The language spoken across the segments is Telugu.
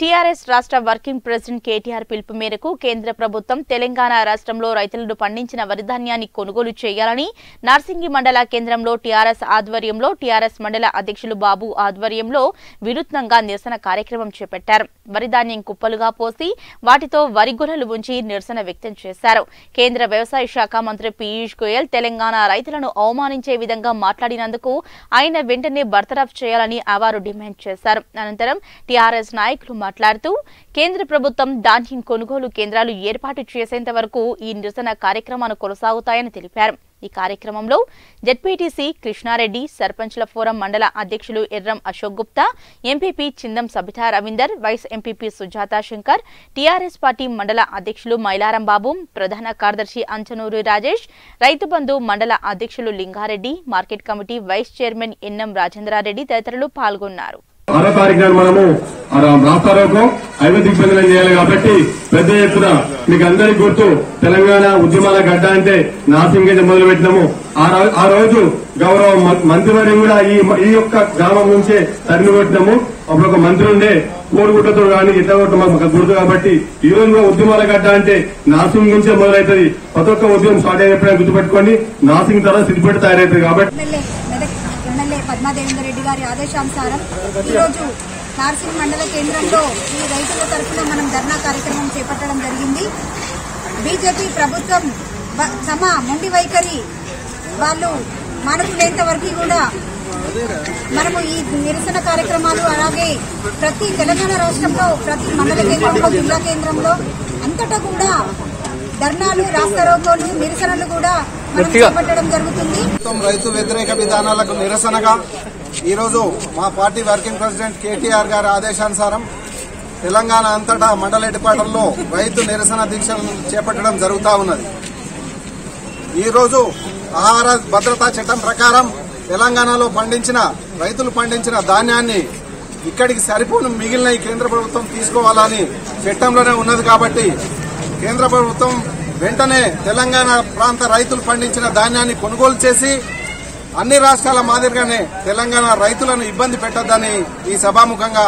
టీఆర్ఎస్ రాష్ట్ర వర్కింగ్ ప్రెసిడెంట్ కేటీఆర్ పిలుపు మేరకు కేంద్ర ప్రభుత్వం తెలంగాణ రాష్ట్రంలో రైతులను పండించిన వరి ధాన్యాన్ని కొనుగోలు చేయాలని నార్సింగి మండల కేంద్రంలో టీఆర్ఎస్ ఆధ్వర్యంలో టీఆర్ఎస్ మండల అధ్యక్షులు బాబు ఆధ్వర్యంలో వినూత్నంగా నిరసన కార్యక్రమం చేపట్టారు. వరి ధాన్యం కుప్పలుగా పోసి వాటితో వరి గొర్రెలు ఉంచి నిరసన వ్యక్తం చేశారు. కేంద్ర వ్యవసాయ శాఖ మంత్రి పీయూష్ గోయల్ తెలంగాణ రైతులను అవమానించే విధంగా మాట్లాడినందుకు ఆయన వెంటనే బర్తరఫ్ చేయాలని అవారు డిమాండ్ చేశారు. అనంతరం టీఆర్ఎస్ నాయకులు మాట్లాడుతూ కేంద్ర ప్రభుత్వం ధాన్యం కొనుగోలు కేంద్రాలు ఏర్పాటు చేసేంత వరకు ఈ నిరసన కార్యక్రమాలు కొనసాగుతాయని తెలిపారు. ఈ కార్యక్రమంలో జెడ్పీటీసీ కృష్ణారెడ్డి, సర్పంచ్ల ఫోరం మండల అధ్యక్షులు Erram Ashok Gupta, MPP Chindam Sabitha Ravinder, vice MPP Sujatha Shankar, TRS party మండల అధ్యక్షులు మైలారం బాబు, ప్రధాన కార్యదర్శి అంచనూరు రాజేష్, రైతు బంధు మండల అధ్యక్షులు Lingareddy, market committee vice chairman NM Rajendrareddy తదితరులు పాల్గొన్నారు. 6వ తారీఖున మనము రాష్ట్రాలకు దిగ్బంధనం చేయాలి కాబట్టి పెద్ద ఎత్తున మీకు అందరికీ గుర్తు తెలంగాణ ఉద్యమాల గడ్డ అంటే నార్సింగి మొదలు పెట్టినాము. ఆ రోజు గౌరవ మంత్రివర్యం కూడా ఈ యొక్క గ్రామం నుంచే తరిమి కొట్టినాము. అప్పుడు ఒక మంత్రి ఉండే కోడిగుడ్డతో కానీ ఇట్లా కొట్ట మాకు గుర్తు కాబట్టి ఈ రోజు కూడా ఉద్యమాల గడ్డ అంటే నార్సింగ్ నుంచే మొదలవుతుంది. ప్రతి ఒక్క ఉద్యమం స్టార్ట్ అయినప్పుడే గుర్తుపెట్టుకోండి, నార్సింగ్ తర్వాత సిద్దిపేట తయారవుతుంది. కాబట్టి ఎమ్మెల్యే పద్మాదేవేందర్ రెడ్డి గారి ఆదేశానుసారం ఈరోజు నార్సింగ్ మండల కేంద్రంలో ఈ రైతుల తరఫున మనం ధర్నా కార్యక్రమం చేపట్టడం జరిగింది. బీజేపీ ప్రభుత్వం మొండి వైఖరి వాళ్ళు మానుకునేంత వరకు కూడా మనము ఈ నిరసన కార్యక్రమాలు అలాగే ప్రతి తెలంగాణ రాష్ట్రంలో ప్రతి మండల కేంద్రంలో జిల్లా కేంద్రంలో అంతటా కూడా ధర్నాలు, రాస్తారోకోలు, నిరసనలు కూడా మనం చేపట్టడం జరుగుతుంది. రైతు వ్యతిరేక విధానాలకు నిరసనగా ఈరోజు మా పార్టీ వర్కింగ్ ప్రెసిడెంట్ కేటీఆర్ గారి ఆదేశానుసారం తెలంగాణ అంతటా మండల హెడ్క్వార్టర్లో రైతు నిరసన దీక్షలను చేపట్టడం జరుగుతూ ఉన్నది. ఈరోజు ఆహార భద్రతా చట్టం ప్రకారం తెలంగాణలో రైతులు పండించిన ధాన్యాన్ని ఇక్కడికి సరిపోను మిగిలిన కేంద్ర ప్రభుత్వం తీసుకోవాలని చట్టంలోనే ఉన్నది. కాబట్టి కేంద్ర ప్రభుత్వం వెంటనే తెలంగాణ ప్రాంత రైతులు పండించిన ధాన్యాన్ని కొనుగోలు చేసి అన్ని రాష్ట్రాల మాదిరిగానే తెలంగాణ రైతులను ఇబ్బంది పెట్టొద్దని ఈ సభాముఖంగా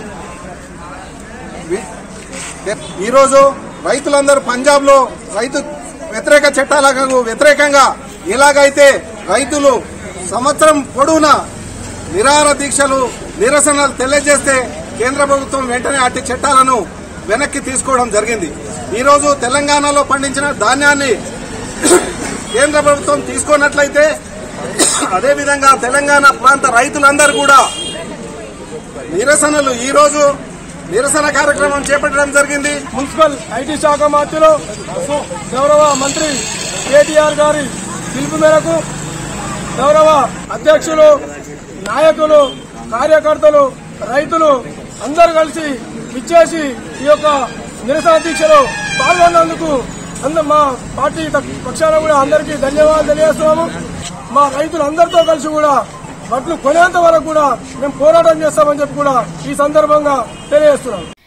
ఈరోజు రైతులందరూ పంజాబ్ లో రైతు వ్యతిరేక చట్టాలకు వ్యతిరేకంగా ఎలాగైతే రైతులు సంవత్సరం పొడవునా నిరాహార దీక్షలు, నిరసనలు తెలియజేస్తే కేంద్ర ప్రభుత్వం వెంటనే అట్టి చట్టాలను వెనక్కి తీసుకోవడం జరిగింది. ఈరోజు తెలంగాణలో పండించిన ధాన్యాన్ని కేంద్ర ప్రభుత్వం తీసుకున్నట్లయితే అదేవిధంగా తెలంగాణ ప్రాంత రైతులందరూ కూడా ఈరోజు నిరసన కార్యక్రమం చేపట్టడం జరిగింది. మున్సిపల్ ఐటీ శాఖ మంత్రులు గౌరవ మంత్రి కేటీఆర్ గారి పిలుపు మేరకు గౌరవ అధ్యక్షులు, నాయకులు, కార్యకర్తలు, రైతులు అందరూ కలిసి విచ్చేసి ఈ యొక్క నిరసన దీక్షలో పాల్గొన్నందుకు మా పార్టీ పక్షాన కూడా అందరికీ ధన్యవాదాలు తెలియజేస్తున్నాము. మా రైతులందరితో కలిసి కూడా వడ్లు కొనేంత వరకు కూడా మేము పోరాటం చేస్తామని చెప్పి కూడా ఈ సందర్భంగా తెలియజేస్తున్నాం.